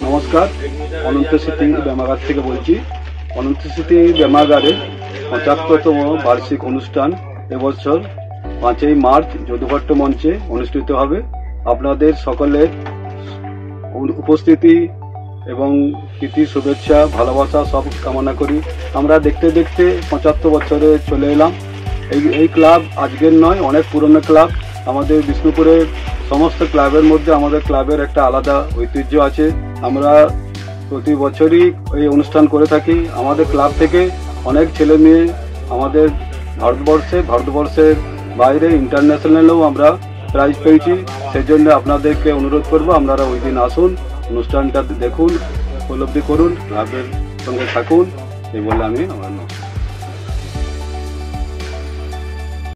নমস্কার, অনন্ত স্মৃতি ব্যায়ামাগার থেকে বলছি। অনন্ত স্মৃতি ব্যায়ামাগারে ৭৫তম বার্ষিক অনুষ্ঠান এবছর ৫ই মার্চ যদুঘট্ট মঞ্চে অনুষ্ঠিত হবে। আপনাদের সকলের উপস্থিতি এবং প্রীতি, শুভেচ্ছা, ভালোবাসা সব কামনা করি। আমরা দেখতে দেখতে ৭৫ বছরে চলে এলাম। এই ক্লাব আজকের নয়, অনেক পুরনো ক্লাব। আমাদের বিষ্ণুপুরের সমস্ত ক্লাবের মধ্যে আমাদের ক্লাবের একটা আলাদা ঐতিহ্য আছে। আমরা প্রতি বছরই এই অনুষ্ঠান করে থাকি। আমাদের ক্লাব থেকে অনেক ছেলে মেয়ে আমাদের ভারতবর্ষের বাইরে ইন্টারন্যাশনালেও আমরা প্রাইজ পেয়েছি। সেই জন্য আপনাদেরকে অনুরোধ করবো, আপনারা ওই দিন আসুন, অনুষ্ঠানটা দেখুন, উপলব্ধি করুন, ক্লাবের সঙ্গে থাকুন। এই বলে আমি আমার